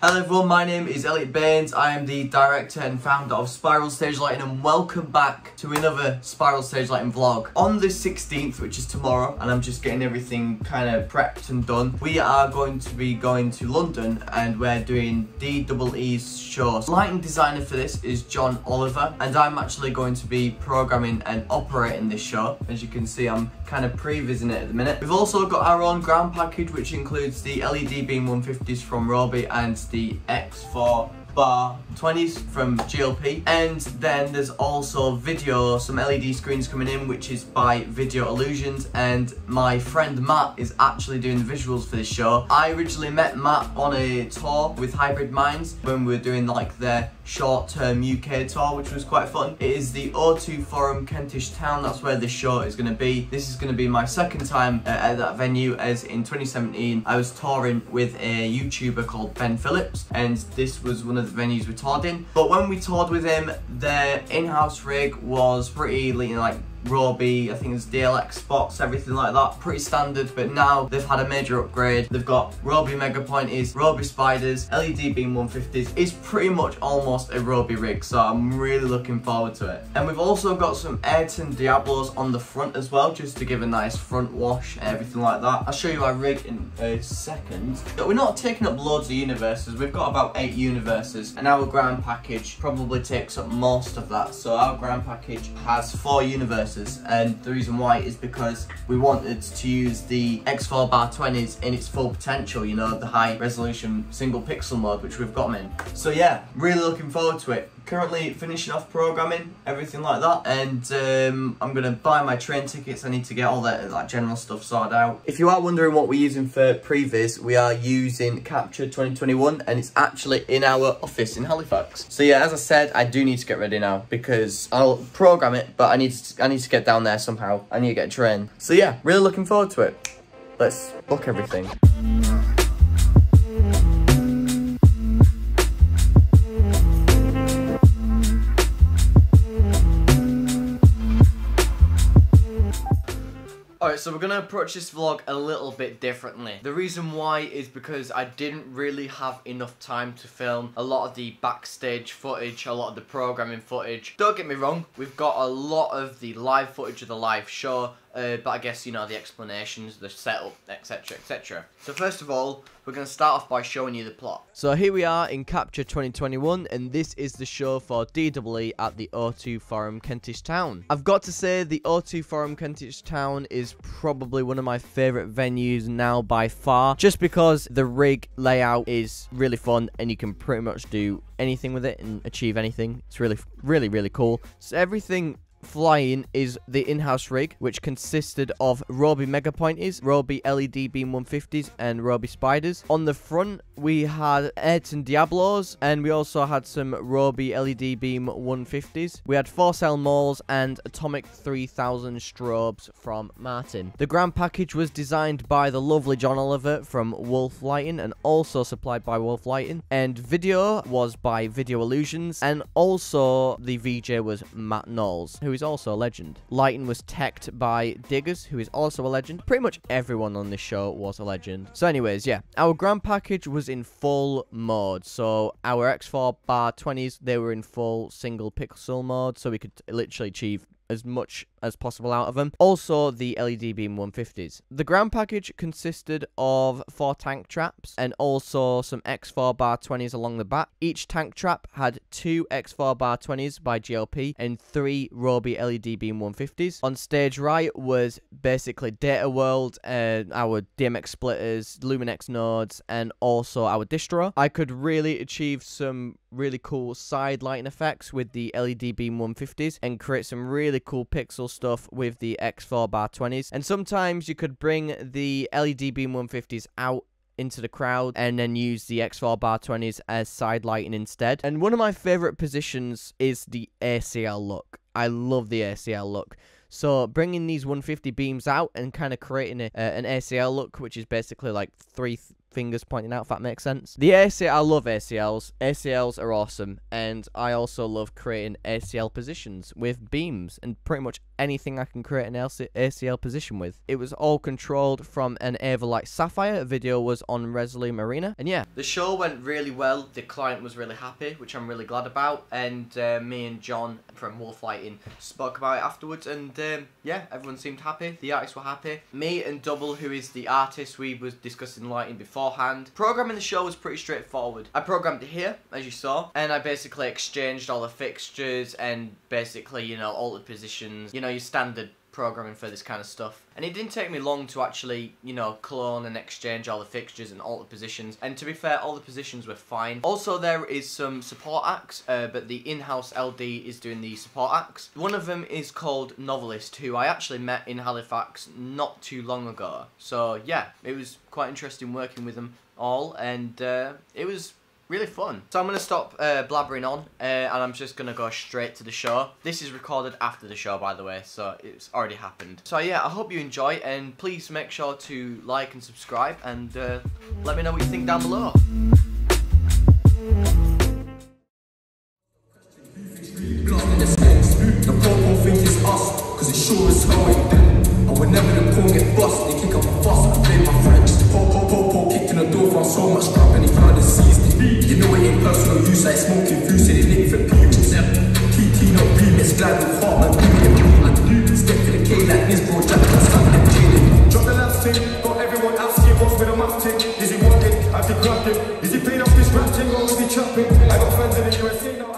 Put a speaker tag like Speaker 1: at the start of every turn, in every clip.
Speaker 1: Hello everyone, my name is Elliot Baines. I am the director and founder of Spiralstagelighting, and welcome back to another Spiralstagelighting vlog. On the 16th, which is tomorrow, and I'm just getting everything kind of prepped and done, we are going to be going to London and we're doing DEE's show. Lighting designer for this is Jon Oliver, and I'm actually going to be programming and operating this show. As you can see, I'm kind of prevising it at the minute. We've also got our own ground package, which includes the LED beam 150s from Robe and the X4 bar 20s from GLP, and then there's also video, some LED screens coming in, which is by Video Illusions, and my friend Matt is actually doing the visuals for this show. I originally met Matt on a tour with Hybrid Minds when we were doing like their short-term UK tour, which was quite fun. It is the O2 Forum, Kentish Town. That's where this show is going to be. This is going to be my second time at that venue, as in 2017 I was touring with a YouTuber called Ben Phillips, and this was one of the venues we toured in. But when we toured with him, their in-house rig was pretty, you know, like Robe, I think it's DLX spots, everything like that, pretty standard. But now they've had a major upgrade. They've got Robe mega pointers, Robe spiders, LED beam 150s. It's pretty much almost a Robe rig, so I'm really looking forward to it. And we've also got some Ayrton Diablos on the front as well, just to give a nice front wash and everything like that. I'll show you our rig in a second. But we're not taking up loads of universes. We've got about 8 universes, and our ground package probably takes up most of that. So our ground package has 4 universes. And the reason why is because we wanted to use the X4 bar 20s in its full potential, you know, the high resolution single pixel mode, which we've got them in. So yeah, really looking forward to it. Currently finishing off programming, everything like that, and I'm gonna buy my train tickets. I need to get all that like general stuff sorted out. If you are wondering what we're using for previs, we are using Capture 2021, and it's actually in our office in Halifax. So yeah, as I said, I do need to get ready now because I'll program it, but I need to get down there somehow. I need to get a train. So yeah, really looking forward to it. Let's book everything. Alright, so we're going to approach this vlog a little bit differently. The reason why is because I didn't really have enough time to film a lot of the backstage footage, a lot of the programming footage. Don't get me wrong, we've got a lot of the live footage of the live show, but I guess, you know, the explanations, the setup, etc, etc. So first of all, we're going to start off by showing you the plot. So here we are in Capture 2021, and this is the show for DEE at the O2 Forum, Kentish Town. I've got to say, the O2 Forum, Kentish Town is probably one of my favourite venues now by far, just because the rig layout is really fun and you can pretty much do anything with it and achieve anything. It's really cool. So everything flying is the in-house rig, which consisted of Robe mega pointers, Robe LED beam 150s, and Robe spiders. On the front we had Ayrton Diablos, and we also had some Robe LED beam 150s. We had 4-cell Knowles and Atomic 3000 strobes from Martin. The ground package was designed by the lovely Jon Oliver from Wolf Lighting, and also supplied by Wolf Lighting, and video was by Video Illusions, and also the VJ was Matt Knowles, who is also a legend. Lighting was teched by Diggers, who is also a legend. Pretty much everyone on this show was a legend. So anyways, yeah, our ground package was in full mode. So our X4 bar 20s, they were in full single pixel mode, so we could literally achieve as much as possible out of them. Also, the LED beam 150s. The ground package consisted of 4 tank traps and also some X4 bar 20s along the back. Each tank trap had 2 X4 bar 20s by GLP and 3 Robe LED beam 150s. On stage right was basically Data World, our DMX splitters, Luminex nodes, and also our distro. I could really achieve some really cool side lighting effects with the LED beam 150s and create some really cool pixel stuff with the X4 bar 20s. And sometimes you could bring the LED beam 150s out into the crowd and then use the X4 bar 20s as side lighting instead. And one of my favorite positions is the ACL look. I love the ACL look. So bringing these 150 beams out and kind of creating an ACL look, which is basically like
Speaker 2: fingers pointing out, if that makes sense. The ACL, I love ACLs. ACLs are awesome, and I also love creating ACL positions with beams and pretty much anything I can create an ACL position with. It was all controlled from an Avolite Sapphire. A video was on Resolute Arena, and yeah.
Speaker 1: The show went really well. The client was really happy, which I'm really glad about, and me and Jon from Wolf Lighting spoke about it afterwards, and yeah, everyone seemed happy. The artists were happy. Me and Double, who is the artist, we was discussing lighting beforehand. Programming the show was pretty straightforward. I programmed it here, as you saw, and I basically exchanged all the fixtures and basically, you know, altered positions, you know, your standard programming for this kind of stuff. And it didn't take me long to actually, you know, clone and exchange all the fixtures and alter positions, and to be fair, all the positions were fine. Also, there is some support acts, but the in-house LD is doing the support acts. One of them is called Novelist, who I actually met in Halifax not too long ago. So yeah, it was quite interesting working with them all, and it was really fun. So I'm going to stop blabbering on, and I'm just going to go straight to the show. This is recorded after the show, by the way, so it's already happened. So yeah, I hope you enjoy, and please make sure to like and subscribe, and let me know what you think down below.
Speaker 3: The popo think it's us, cause it sure as hell ain't them. And whenever the corn get bust, they kick up a fuss, I blame my friends. Popo kicked in the door, found so much crap and he found and seized it. You know it ain't personal use, like smoking fuse, and it linked for people's TT not remix, glad with heart, man, give it step to the K like this, bro, Jack, that's something I'm killing. Drop the last thing, got everyone else here, what's with a mountain? Is he wanted? Have to grab him. Is he paying off this rapping or is he chopping? I got friends in the USA now.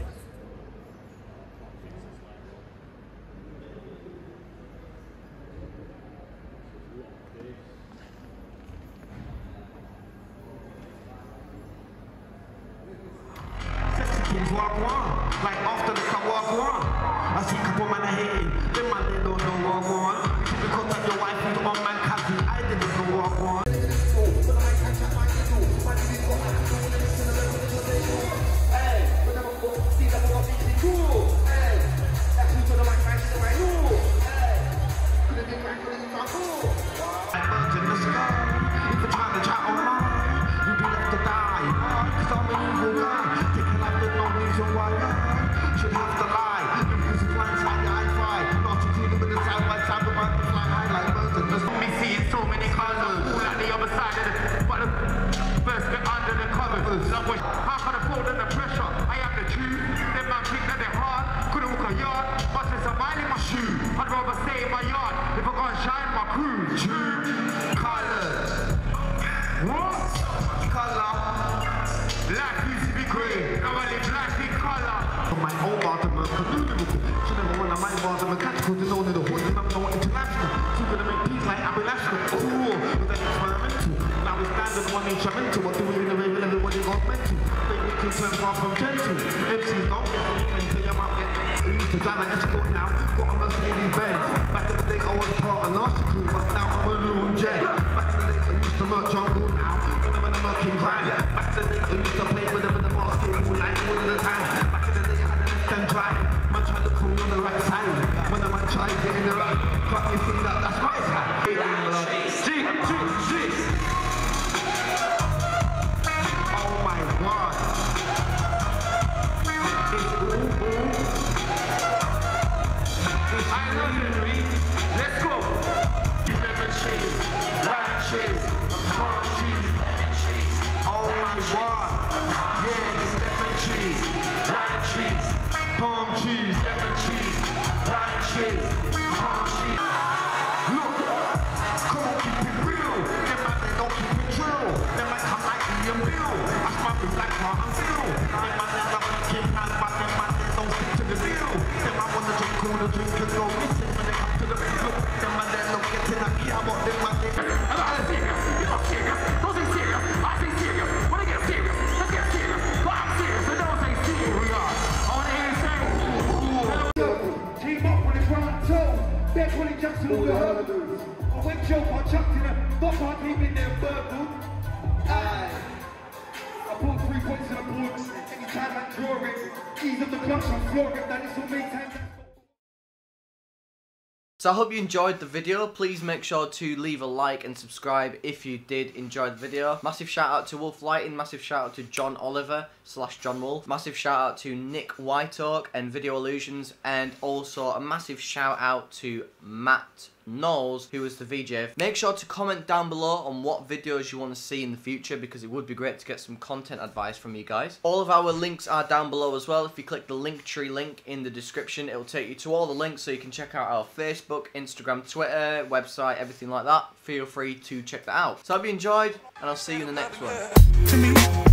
Speaker 4: Walk on, like after the car walk on. I see a couple man I hating, them man they don't know walk on. Because of your wife who's on man cousin, I didn't know walk on. Should have to lie, because it's blind side, I not to deal with the side by side of my fly high like birds. There's me seeing so many colors, all at the other side of the, but the first bit under the covers. Love was half of the fold and the pressure. I am the truth, them man think that they're hard, couldn't walk a yard, but there's a mile in my shoe. I'd rather stay in my yard if I can't shine my crew. True colors. What? Color. Life used to be grey, now I live life in color. My own bottom of she never won a my bottom mechanical to know that the horse and I'm no international. She's gonna make peace like Abinational. Cool, but then experimental. Now we stand as one instrumental. What do we in the way when everybody got mental? They make you turn far from gentle. MC's don't get me until your mouth gets. We used to drive an escort now. Got a Mercedes Benz. Back in the day I was part of Nasty crew, but now I'm a little jet. Back in the day I used to merch jungle now. When I'm in a murking grind. Back in the day I used to play with them in the basketball like all of the time. Back in the day and try, man try to pull me on the right side. When the man try to get in the right, can't you see that that's my side? G. Oh my god. It's ooh. I love you, Louis. Let's go. Lemon cheese, lime cheese, corn cheese. Oh my god. Yeah, it's lemon cheese, lime cheese. Palm cheese, lemon cheese, lime cheese, palm cheese. Look, come on, keep it real. Them man, they don't keep it real. Them man come like me and Bill. I smell me like what I'm still. Them man, they love to keep hands, but them man, they don't stick to the deal. Them man wanna drink, all the drink and go missing when they come to the bill. Them man, they don't get in a gear, but them man, they I'm not serious, you're not serious. Don't say serious, I say serious. When I get serious, let's get serious. But I'm serious, so don't say serious. We are. Team up when it's round two. That's when it jumps to the hurdles. I went joke, I chucked in a fuck on him in their burgle. I pulled 3 points in the books. Anytime I draw it, ease of the clutch, I'm flooring. That is so many times.
Speaker 1: So I hope you enjoyed the video. Please make sure to leave a like and subscribe if you did enjoy the video. Massive shout out to Wolf Lighting, massive shout out to Jon Oliver / John Wolf, massive shout out to Nick Whiteoak and Video Illusions, and also a massive shout out to Matt Knowles, who was the VJ. Make sure to comment down below on what videos you want to see in the future, because it would be great to get some content advice from you guys. All of our links are down below as well. If you click the Linktree link in the description, it will take you to all the links, so you can check out our Facebook, Instagram, Twitter, website, everything like that. Feel free to check that out. So I hope you enjoyed, and I'll see you in the next one.